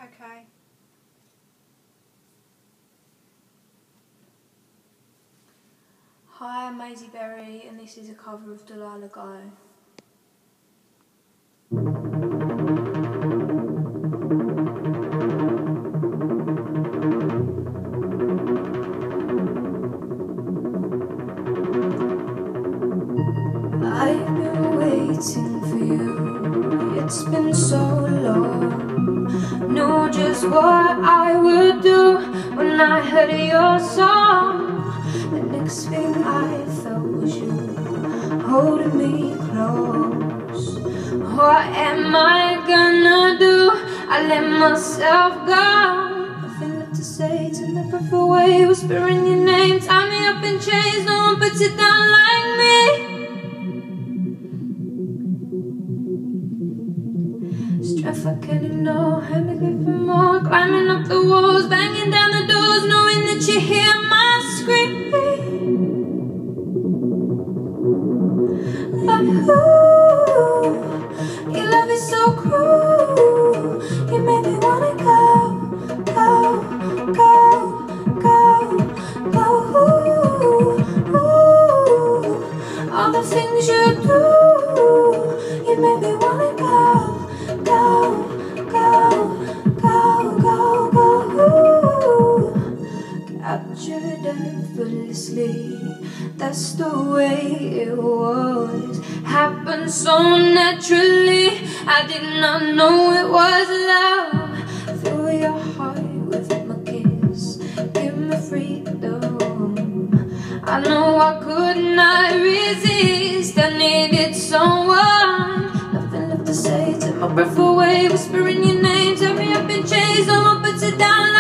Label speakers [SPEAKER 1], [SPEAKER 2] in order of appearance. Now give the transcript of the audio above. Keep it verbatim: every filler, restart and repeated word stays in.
[SPEAKER 1] Okay. Hi, I'm Maisie Berry and this is a cover of Delilah Go. I've been waiting for you, it's been so long. Knew just what I would do when I heard your song. The next thing I felt was you holding me close. What am I gonna do? I let myself go. Nothing left to say, turn my breath away, whispering your name. Tie me up in chains, no one puts it down like me. Strength I can't ignore, had me good for more. Climbing up the walls, banging down the doors, knowing that you hear my scream. Like, ooh, your love is so cruel. You make me wanna go, go, go, go, go. Ooh, ooh, all the things you do, you make me wanna go. Go, go, go, go, go, ooh. Captured effortlessly, that's the way it was. Happened so naturally, I did not know it was love. Fill your heart with my kiss, give me freedom. I know I could not resist, I needed someone. Nothing left to say, take my breath away, whispering your name. Tear me up in chains, no one puts it down.